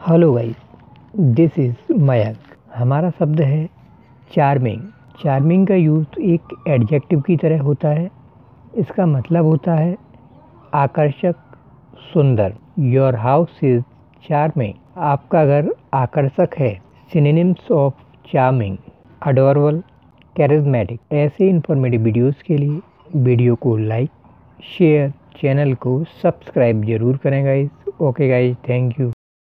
Hello guys, this is Mayank. हमारा शब्द है चार्मिंग। चार्मिंग का यूज़ एक एडजेक्टिव की तरह होता है। इसका मतलब होता है आकर्षक, सुंदर। Your house is charming. आपका घर आकर्षक है। Synonyms of charming: adorable, charismatic. ऐसे इन्फॉर्मेटिव वीडियोस के लिए वीडियो को लाइक, शेयर, चैनल को सब्सक्राइब जरूर करें guys. Okay guys, thank you.